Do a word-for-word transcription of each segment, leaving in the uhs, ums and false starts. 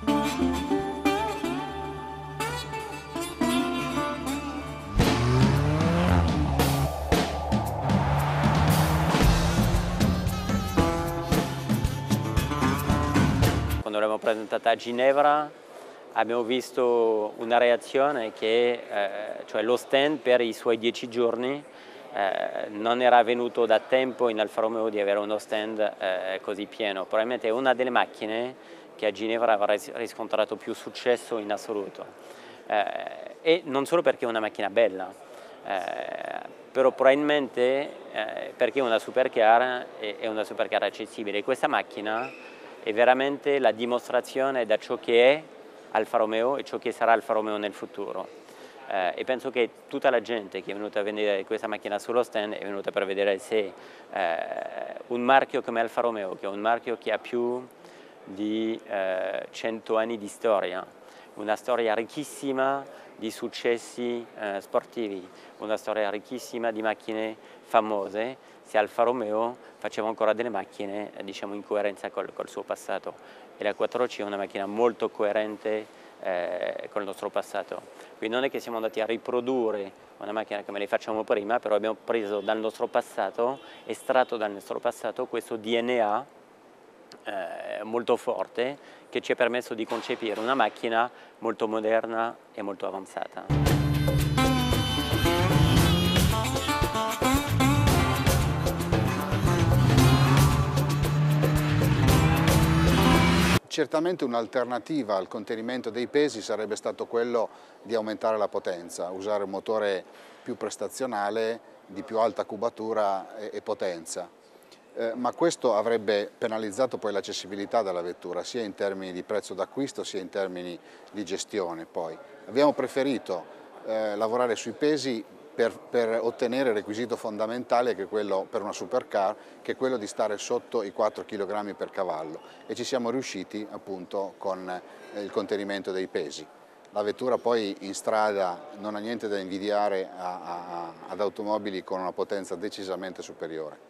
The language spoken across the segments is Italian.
Quando l'abbiamo presentata a Ginevra abbiamo visto una reazione che eh, cioè lo stand per i suoi dieci giorni eh, non era venuto da tempo in Alfa Romeo di avere uno stand eh, così pieno. Probabilmente è una delle macchine che a Ginevra avrà riscontrato più successo in assoluto. Eh, e non solo perché è una macchina bella, eh, però probabilmente eh, perché è una supercar e è una supercar accessibile. E questa macchina è veramente la dimostrazione da ciò che è Alfa Romeo e ciò che sarà Alfa Romeo nel futuro. Eh, e penso che tutta la gente che è venuta a vedere questa macchina sullo stand è venuta per vedere se eh, un marchio come Alfa Romeo, che è un marchio che ha più di eh, cento anni di storia, una storia ricchissima di successi eh, sportivi, una storia ricchissima di macchine famose, se Alfa Romeo faceva ancora delle macchine diciamo in coerenza col, col suo passato, e la quattro C è una macchina molto coerente eh, col nostro passato. Quindi non è che siamo andati a riprodurre una macchina come le facciamo prima, però abbiamo preso dal nostro passato, estratto dal nostro passato questo D N A eh, molto forte che ci ha permesso di concepire una macchina molto moderna e molto avanzata. Certamente un'alternativa al contenimento dei pesi sarebbe stato quello di aumentare la potenza, usare un motore più prestazionale, di più alta cubatura e, e potenza. Eh, ma questo avrebbe penalizzato poi l'accessibilità della vettura, sia in termini di prezzo d'acquisto sia in termini di gestione. Poi abbiamo preferito eh, lavorare sui pesi per, per ottenere il requisito fondamentale che è quello per una supercar, che è quello di stare sotto i quattro chilogrammi per cavallo, e ci siamo riusciti appunto con eh, il contenimento dei pesi. La vettura poi in strada non ha niente da invidiare a, a, ad automobili con una potenza decisamente superiore.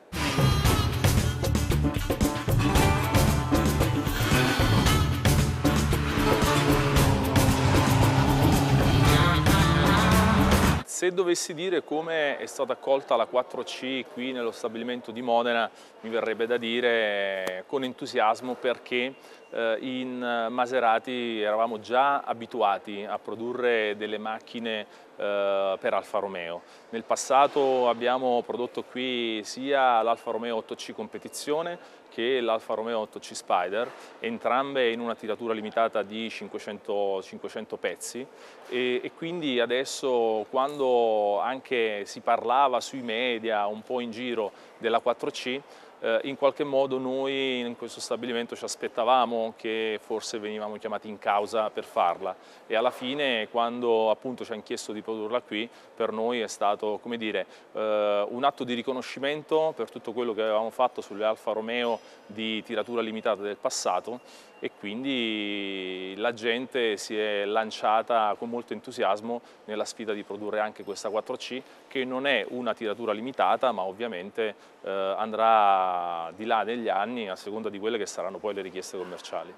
Se dovessi dire come è stata accolta la quattro C qui nello stabilimento di Modena, mi verrebbe da dire con entusiasmo, perché eh, in Maserati eravamo già abituati a produrre delle macchine eh, per Alfa Romeo. Nel passato abbiamo prodotto qui sia l'Alfa Romeo otto C Competizione che l'Alfa Romeo otto C Spider, entrambe in una tiratura limitata di cinquecento, cinquecento pezzi, e, e quindi adesso, quando anche si parlava sui media un po' in giro della quattro C, eh, in qualche modo noi in questo stabilimento ci aspettavamo che forse venivamo chiamati in causa per farla, e alla fine, quando appunto ci hanno chiesto di produrla qui, per noi è stato, come dire, eh, un atto di riconoscimento per tutto quello che avevamo fatto sulle Alfa Romeo di tiratura limitata del passato, e quindi la gente si è lanciata con molto entusiasmo nella sfida di produrre anche questa quattro C, che non è una tiratura limitata, ma ovviamente eh, andrà di là negli anni a seconda di quelle che saranno poi le richieste commerciali.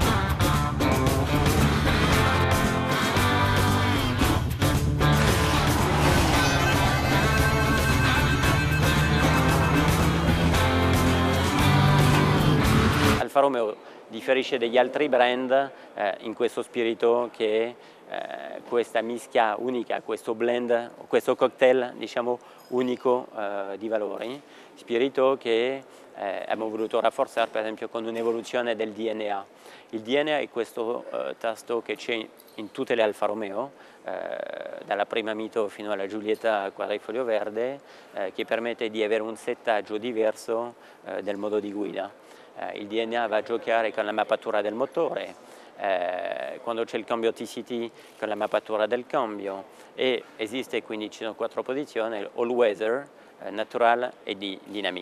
Alfa Romeo differisce dagli altri brand eh, in questo spirito che eh, questa mischia unica, questo blend, questo cocktail diciamo unico eh, di valori, spirito che eh, abbiamo voluto rafforzare per esempio con un'evoluzione del D N A. Il D N A è questo eh, tasto che c'è in tutte le Alfa Romeo, eh, dalla prima Mito fino alla Giulietta quadrifoglio verde, eh, che permette di avere un settaggio diverso eh, del modo di guida. Eh, il D N A va a giocare con la mappatura del motore, eh, quando c'è il cambio T C T con la mappatura del cambio, e esiste, quindi ci sono quattro posizioni: all weather, eh, natural e di dynamic.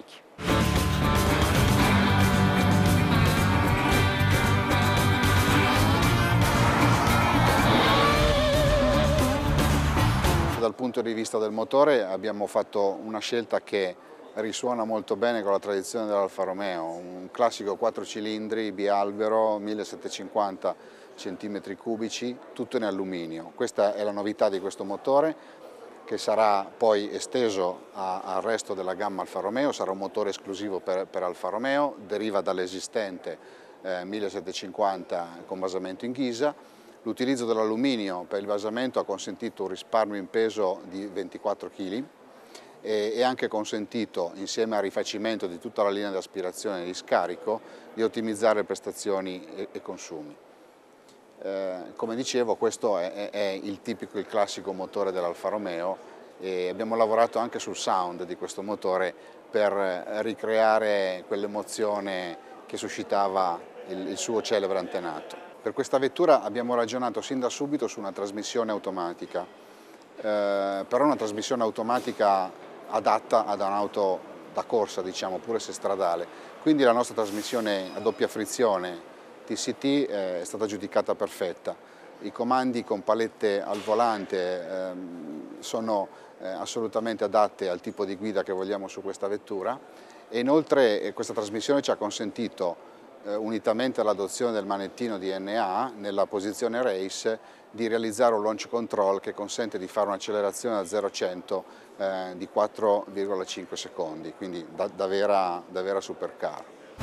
Dal punto di vista del motore abbiamo fatto una scelta che risuona molto bene con la tradizione dell'Alfa Romeo, un classico quattro cilindri bialbero, millesettecentocinquanta centimetri cubici, tutto in alluminio. Questa è la novità di questo motore, che sarà poi esteso a, al resto della gamma Alfa Romeo, sarà un motore esclusivo per, per Alfa Romeo, deriva dall'esistente eh, millesettecentocinquanta con basamento in ghisa. L'utilizzo dell'alluminio per il basamento ha consentito un risparmio in peso di ventiquattro chili e, e anche consentito, insieme al rifacimento di tutta la linea di aspirazione e di scarico, di ottimizzare prestazioni e, e consumi. Eh, come dicevo, questo è, è, è il tipico, il classico motore dell'Alfa Romeo e abbiamo lavorato anche sul sound di questo motore per ricreare quell'emozione che suscitava il, il suo celebre antenato. Per questa vettura abbiamo ragionato sin da subito su una trasmissione automatica, eh, però una trasmissione automatica adatta ad un'auto da corsa, diciamo, pure se stradale. Quindi la nostra trasmissione a doppia frizione T C T è stata giudicata perfetta. I comandi con palette al volante eh, sono eh, assolutamente adatte al tipo di guida che vogliamo su questa vettura e inoltre eh, questa trasmissione ci ha consentito, eh, unitamente all'adozione del manettino D N A nella posizione race, di realizzare un launch control che consente di fare un'accelerazione da zero a cento eh, di quattro virgola cinque secondi, quindi da, da, vera, da vera supercar.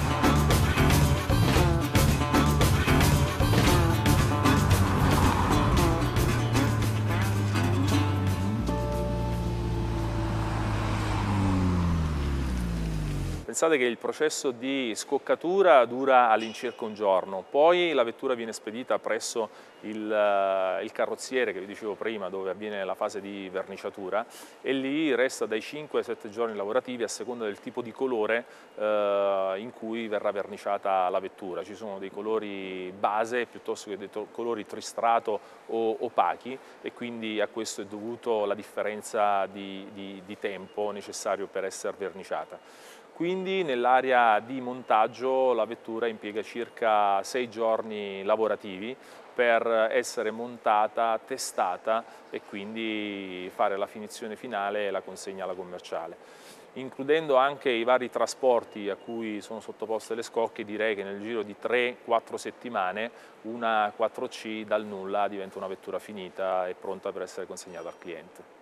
Pensate che il processo di scoccatura dura all'incirca un giorno, poi la vettura viene spedita presso il, il carrozziere che vi dicevo prima, dove avviene la fase di verniciatura, e lì resta dai cinque ai sette giorni lavorativi a seconda del tipo di colore eh, in cui verrà verniciata la vettura. Ci sono dei colori base piuttosto che dei colori tristrato o opachi e quindi a questo è dovuto la differenza di, di, di tempo necessario per essere verniciata. Quindi nell'area di montaggio la vettura impiega circa sei giorni lavorativi per essere montata, testata e quindi fare la finizione finale e la consegna alla commerciale. Includendo anche i vari trasporti a cui sono sottoposte le scocche, direi che nel giro di tre quattro settimane una quattro C dal nulla diventa una vettura finita e pronta per essere consegnata al cliente.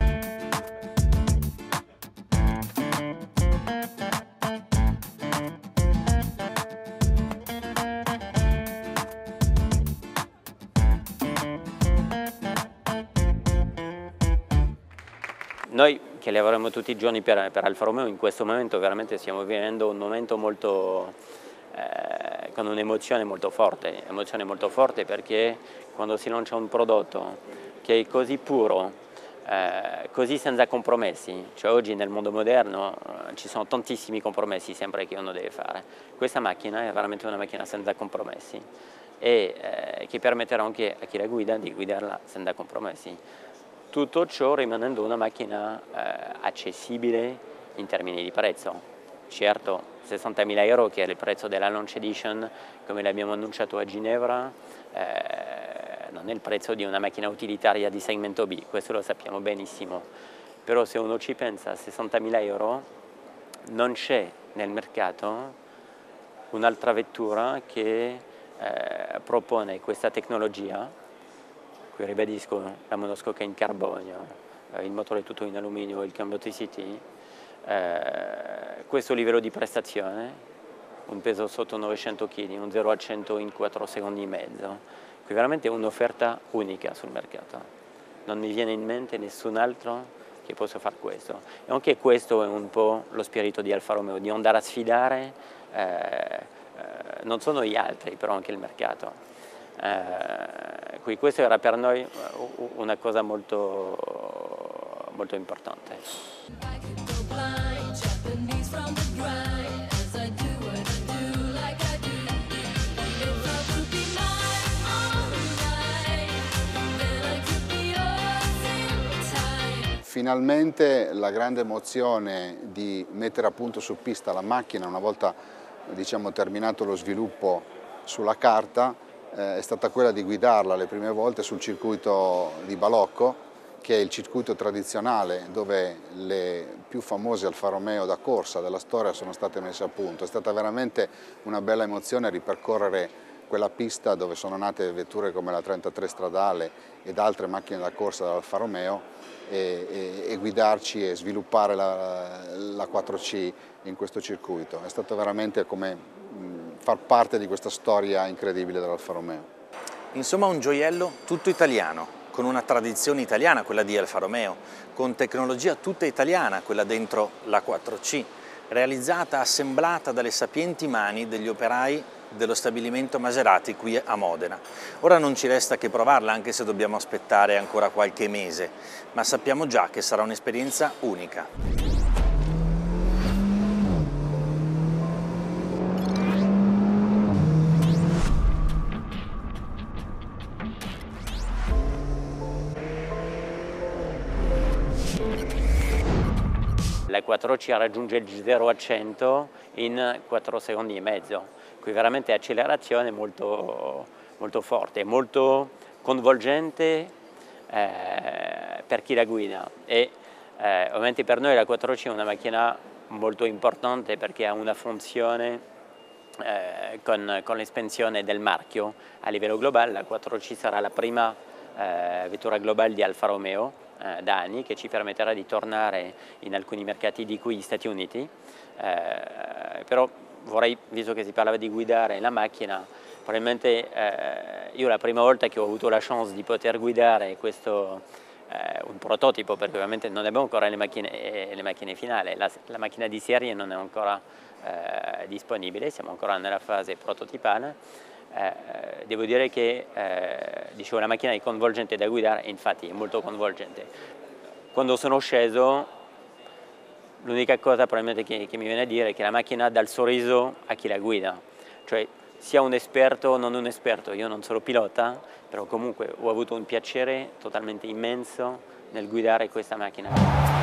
Noi che lavoriamo tutti i giorni per, per Alfa Romeo, in questo momento veramente stiamo vivendo un momento molto, eh, con un'emozione molto forte, emozione molto forte perché quando si lancia un prodotto che è così puro, eh, così senza compromessi, cioè oggi nel mondo moderno eh, ci sono tantissimi compromessi sempre che uno deve fare, questa macchina è veramente una macchina senza compromessi e eh, che permetterà anche a chi la guida di guidarla senza compromessi. Tutto ciò rimanendo una macchina eh, accessibile in termini di prezzo. Certo, sessantamila euro che è il prezzo della Launch Edition, come l'abbiamo annunciato a Ginevra, eh, non è il prezzo di una macchina utilitaria di segmento B, questo lo sappiamo benissimo. Però se uno ci pensa, a sessantamila euro non c'è nel mercato un'altra vettura che eh, propone questa tecnologia. Qui ribadisco la monoscocca in carbonio, eh, il motore tutto in alluminio, il cambio T C T, eh, questo livello di prestazione, un peso sotto novecento chili, un zero a cento in quattro secondi e mezzo, qui veramente è un'offerta unica sul mercato. Non mi viene in mente nessun altro che possa fare questo. E anche questo è un po' lo spirito di Alfa Romeo, di andare a sfidare eh, eh, non solo gli altri, però anche il mercato. Eh, qui questo era per noi una cosa molto, molto importante. Finalmente la grande emozione di mettere a punto su pista la macchina una volta, diciamo, terminato lo sviluppo sulla carta, Eh, è stata quella di guidarla le prime volte sul circuito di Balocco che è il circuito tradizionale dove le più famose Alfa Romeo da corsa della storia sono state messe a punto. È stata veramente una bella emozione ripercorrere quella pista dove sono nate vetture come la trentatré stradale ed altre macchine da corsa dell'Alfa Romeo e, e, e guidarci e sviluppare la, la quattro C in questo circuito. È stato veramente come mh, far parte di questa storia incredibile dell'Alfa Romeo. Insomma un gioiello tutto italiano, con una tradizione italiana, quella di Alfa Romeo, con tecnologia tutta italiana, quella dentro la quattro C, realizzata, assemblata dalle sapienti mani degli operai dello stabilimento Maserati qui a Modena. Ora non ci resta che provarla, anche se dobbiamo aspettare ancora qualche mese, ma sappiamo già che sarà un'esperienza unica. La quattro C raggiunge il zero a cento in quattro secondi e mezzo, qui veramente accelerazione molto, molto forte, molto coinvolgente eh, per chi la guida e eh, ovviamente per noi la quattro C è una macchina molto importante perché ha una funzione eh, con, con l'espansione del marchio a livello globale. La quattro C sarà la prima eh, vettura globale di Alfa Romeo da anni, che ci permetterà di tornare in alcuni mercati di cui gli Stati Uniti, eh, però vorrei, visto che si parlava di guidare la macchina, probabilmente eh, io la prima volta che ho avuto la chance di poter guidare questo, eh, un prototipo, perché ovviamente non abbiamo ancora le macchine, le macchine finali, la, la macchina di serie non è ancora eh, disponibile, siamo ancora nella fase prototipale. Eh, devo dire che eh, dicevo, la macchina è coinvolgente da guidare, infatti è molto coinvolgente. Quando sono sceso, l'unica cosa probabilmente che, che mi viene a dire è che la macchina dà il sorriso a chi la guida, cioè sia un esperto o non un esperto. Io non sono pilota, però comunque ho avuto un piacere totalmente immenso nel guidare questa macchina.